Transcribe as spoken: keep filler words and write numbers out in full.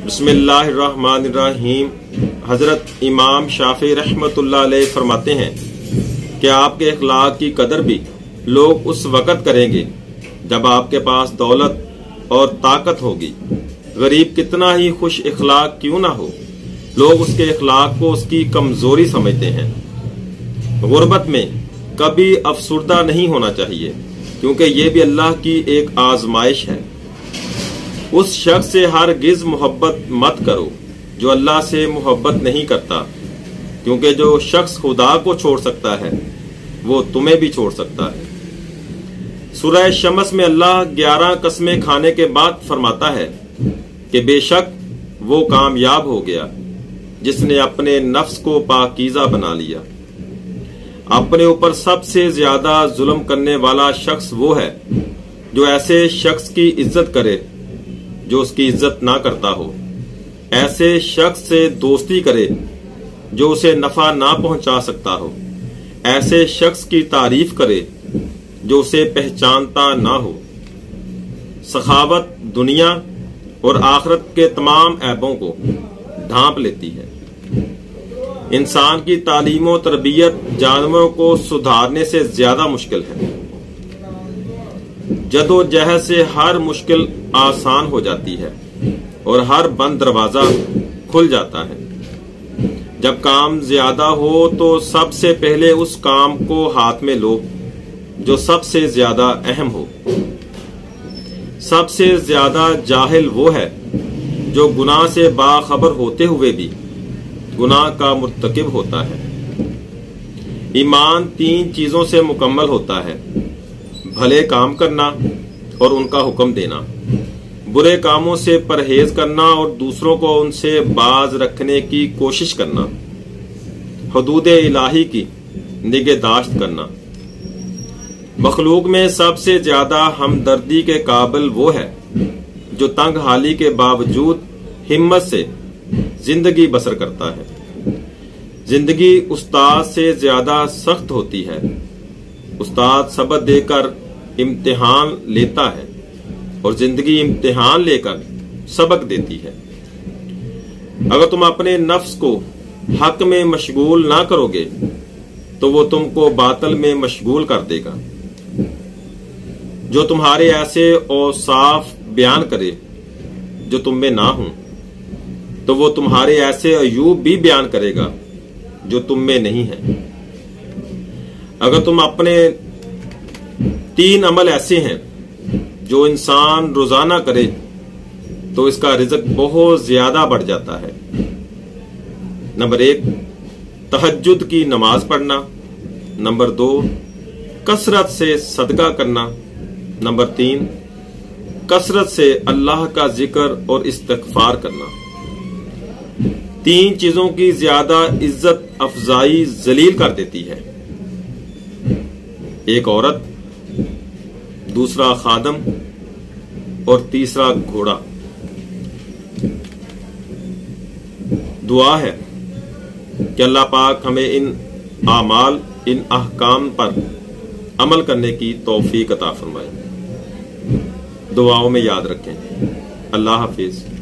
بسم اللہ الرحمن الرحیم۔ حضرت امام شافعی رحمۃ اللہ علیہ فرماتے ہیں کہ آپ کے اخلاق کی قدر بھی لوگ اس وقت کریں گے جب آپ کے پاس دولت اور طاقت ہوگی۔ غریب کتنا ہی خوش اخلاق کیوں نہ ہو، لوگ اس کے اخلاق کو اس کی کمزوری سمجھتے ہیں۔ غربت میں کبھی افسردہ نہیں ہونا چاہیے، کیونکہ یہ بھی اللہ کی ایک آزمائش ہے۔ اس شخص سے ہرگز محبت مت کرو جو اللہ سے محبت نہیں کرتا، کیونکہ جو شخص خدا کو چھوڑ سکتا ہے وہ تمہیں بھی چھوڑ سکتا ہے۔ سورہ شمس میں اللہ گیارہ قسمیں کھانے کے بعد فرماتا ہے کہ بے شک وہ کامیاب ہو گیا جس نے اپنے نفس کو پاکیزہ بنا لیا۔ اپنے اوپر سب سے زیادہ ظلم کرنے والا شخص وہ ہے جو ایسے شخص کی عزت کرے جو اس کی عزت نہ کرتا ہو، ایسے شخص سے دوستی کرے جو اسے نفع نہ پہنچا سکتا ہو، ایسے شخص کی تعریف کرے جو اسے پہچانتا نہ ہو۔ سخاوت دنیا اور آخرت کے تمام عیبوں کو ڈھانپ لیتی ہے۔ انسان کی تعلیم و تربیت جانوروں کو سدھارنے سے زیادہ مشکل ہے۔ جد و جہد سے ہر مشکل آسان ہو جاتی ہے اور ہر بند دروازہ کھل جاتا ہے۔ جب کام زیادہ ہو تو سب سے پہلے اس کام کو ہاتھ میں لو جو سب سے زیادہ اہم ہو۔ سب سے زیادہ جاہل وہ ہے جو گناہ سے باخبر ہوتے ہوئے بھی گناہ کا مرتکب ہوتا ہے۔ ایمان تین چیزوں سے مکمل ہوتا ہے: بھلے کام کرنا اور ان کا حکم دینا، برے کاموں سے پرہیز کرنا اور دوسروں کو ان سے باز رکھنے کی کوشش کرنا، حدود الہی کی نگہداشت کرنا۔ مخلوق میں سب سے زیادہ ہمدردی کے قابل وہ ہے جو تنگ حالی کے باوجود ہمت سے زندگی بسر کرتا ہے۔ زندگی استاد سے زیادہ سخت ہوتی ہے۔ استاد سبق دے کر امتحان لیتا ہے اور زندگی امتحان لے کر سبق دیتی ہے۔ اگر تم اپنے نفس کو حق میں مشغول نہ کرو گے تو وہ تم کو باطل میں مشغول کر دے گا۔ جو تمہارے ایسے اوصاف بیان کرے جو تم میں نہ ہوں تو وہ تمہارے ایسے عیوب بھی بیان کرے گا جو تم میں نہیں ہیں۔ اگر تم اپنے تین عمل ایسے ہیں جو انسان روزانہ کرے تو اس کا رزق بہت زیادہ بڑھ جاتا ہے۔ نمبر ایک، تہجد کی نماز پڑھنا۔ نمبر دو، کثرت سے صدقہ کرنا۔ نمبر تین، کثرت سے اللہ کا ذکر اور استغفار کرنا۔ تین چیزوں کی زیادہ عزت افزائی ذلیل کر دیتی ہے: ایک عورت، دوسرا خادم اور تیسرا گھوڑا۔ دعا ہے کہ اللہ پاک ہمیں ان اعمال، ان احکام پر عمل کرنے کی توفیق عطا فرمائے۔ دعاؤں میں یاد رکھیں۔ اللہ حافظ۔